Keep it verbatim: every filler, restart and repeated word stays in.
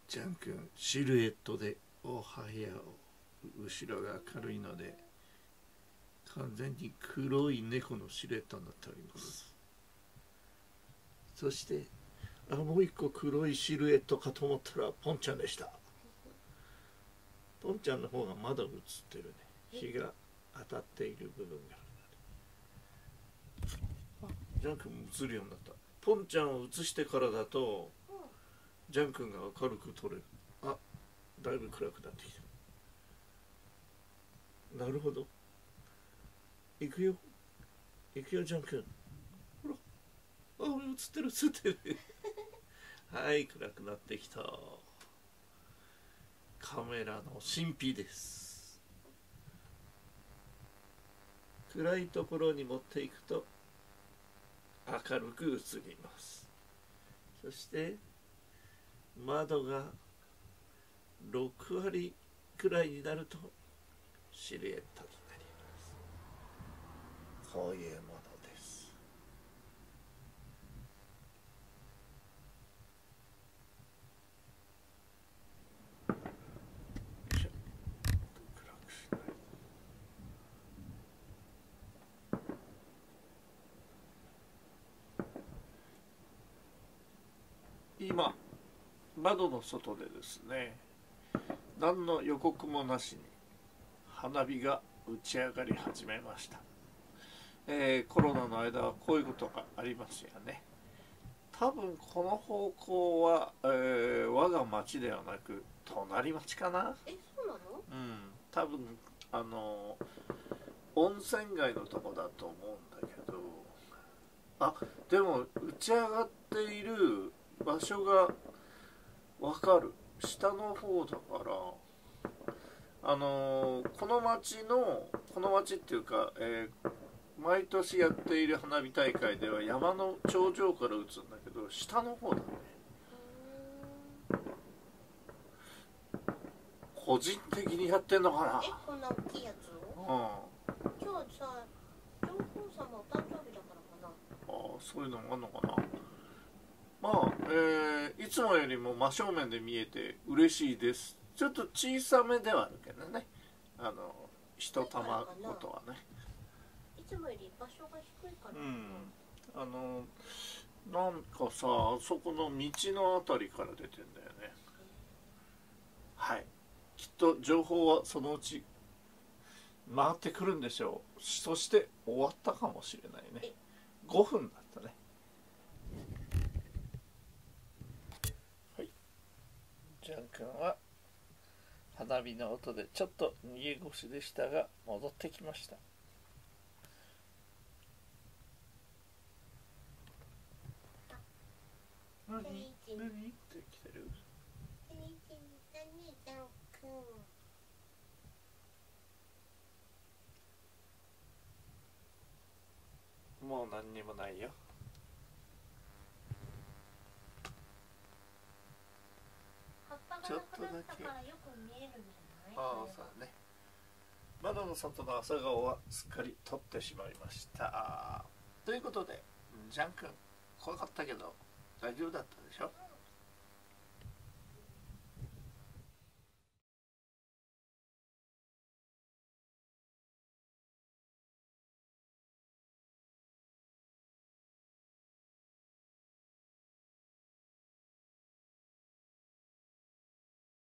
ジャン君シルエットでおはよう。後ろが明るいので完全に黒い猫のシルエットになっております。そしてあもう一個黒いシルエットかと思ったらポンちゃんでした。ポンちゃんの方がまだ映ってるね。日が当たっている部分がある。ジャン君も映るようになった。ポンちゃんを映してからだとジャン君が明るく撮れる。あ、だいぶ暗くなってきた。なるほど。行くよ。行くよ、ジャン君。ほら。あ、映ってる、映ってる。はい、暗くなってきた。カメラの神秘です。暗いところに持っていくと明るく映ります。そして窓がろくわりくらいになるとシルエットになります。こういうものです。今窓の外でですね、何の予告もなしに花火が打ち上がり始めました。えー、コロナの間はこういうことがありますよね。多分この方向は、えー、我が町ではなく隣町かな。 え、そうなの？ うん、多分あの温泉街のとこだと思うんだけど、あ、でも打ち上がっている場所がわかる。下の方だからあのー、この町のこの町っていうか、えー、毎年やっている花火大会では山の頂上から打つんだけど下の方だね。個人的にやってんのかな。 え、こんな大きいやつを？うん。今日さ、上皇様お誕生日だからかな。ああ、そういうのもあんのかな。まあ、えー、いつもよりも真正面で見えて嬉しいです。ちょっと小さめではあるけどね、あの一玉ごとはね。 いつもより場所が低いからかな。 うん、あのなんかさ、あそこの道のあたりから出てんだよね。はい、きっと情報はそのうち回ってくるんでしょう。そして終わったかもしれないね。ごふんだったね。ジャン君は花火の音でちょっと逃げ腰でしたが戻ってきました。何？何？って来てる？もう何にもないよ。ちょっとだけ。ああ、そうだね。窓の外の朝顔はすっかり撮ってしまいました。ということで、ジャン君怖かったけど大丈夫だったでしょ。